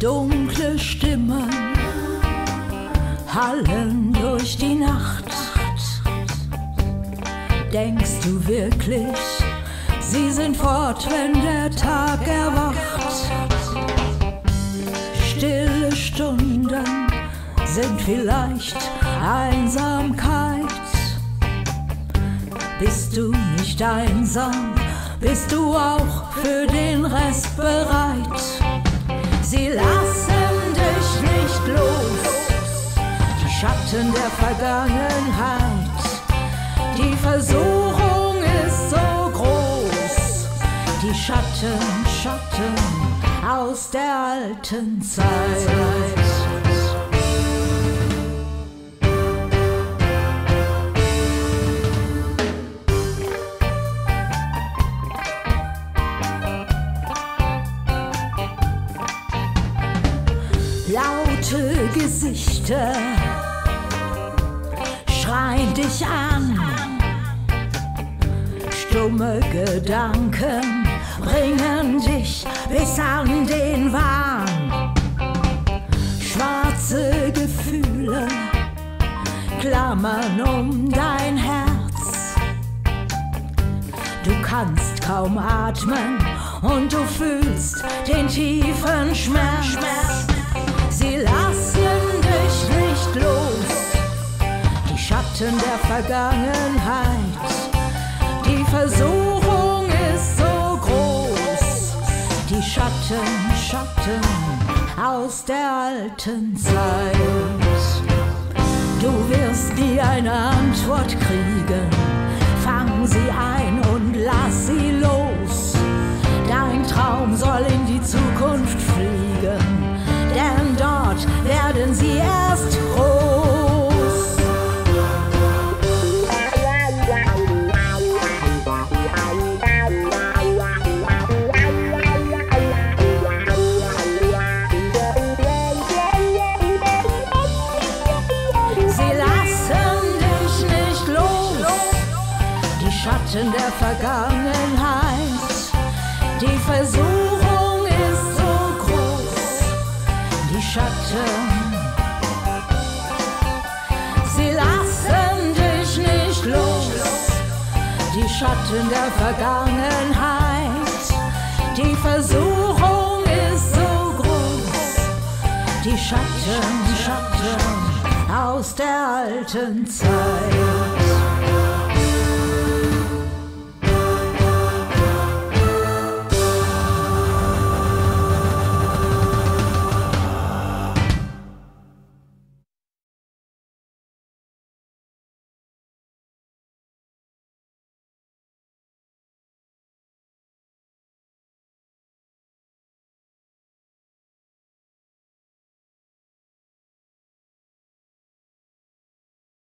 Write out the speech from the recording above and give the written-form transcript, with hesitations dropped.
Dunkle Stimmen hallen durch die Nacht. Denkst du wirklich, sie sind fort, wenn der Tag erwacht? Stille Stunden sind vielleicht Einsamkeit. Bist du nicht einsam, bist du auch für den Rest bereit? Sie lassen dich nicht los, die Schatten der Vergangenheit. Die Versuchung ist so groß, die Schatten aus der alten Zeit. Laute Gesichter schreien dich an. Stumme Gedanken bringen dich bis an den Wahn. Schwarze Gefühle klammern um dein Herz. Du kannst kaum atmen und du fühlst den tiefen Schmerz. Sie lassen dich nicht los, die Schatten der Vergangenheit. Die Versuchung ist so groß, die Schatten aus der alten Zeit. Du wirst nie eine Antwort kriegen, fang sie ein und lass sie los. Dein Traum soll in die Zukunft fliegen, denn dort werden sie erst groß. Sie lassen dich nicht los, die Schatten der Vergangenheit. Die Versuchung ist so groß, die Schatten. Sie lassen dich nicht los, die Schatten der Vergangenheit. Die Versuchung ist so groß, die Schatten aus der alten Zeit.